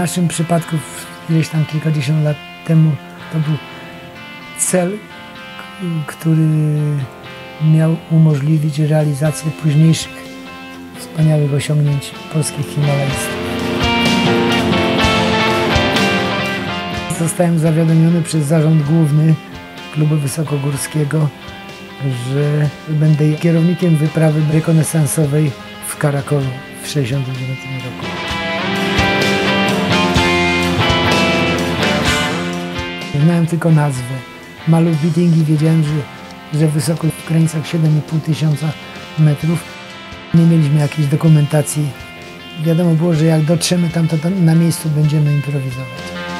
naszym przypadku, gdzieś tam kilkadziesiąt lat temu, to był cel, który miał umożliwić realizację późniejszych wspaniałych osiągnięć polskich Himalajstów. Zostałem zawiadomiony przez Zarząd Główny Klubu Wysokogórskiego, że będę kierownikiem wyprawy rekonesansowej w Karakolu w 1969 roku. Znałem tylko nazwę. Malów Bidingi, wiedziałem, że wysoko w granicach 7,5 tysiąca metrów. Nie mieliśmy jakiejś dokumentacji. Wiadomo było, że jak dotrzemy tam, to na miejscu będziemy improwizować.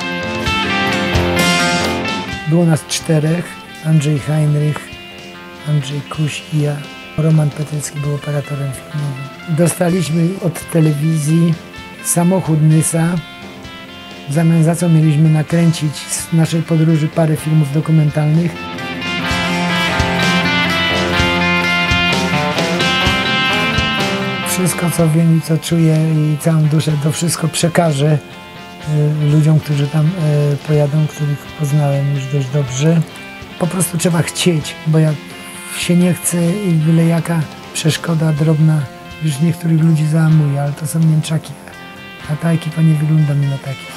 Było nas 4. Andrzej Heinrich, Andrzej Kuś i ja. Roman Petrycki był operatorem filmowym. Dostaliśmy od telewizji samochód Nysa, w zamian za co mieliśmy nakręcić z naszej podróży parę filmów dokumentalnych. Wszystko, co wiem i co czuję i całą duszę, to wszystko przekażę ludziom, którzy tam pojadą, których poznałem już dość dobrze. Po prostu trzeba chcieć, bo jak się nie chce i byle jaka przeszkoda drobna już niektórych ludzi załamuje, ale to są mięczaki, a ta ekipa nie wygląda mi na takich.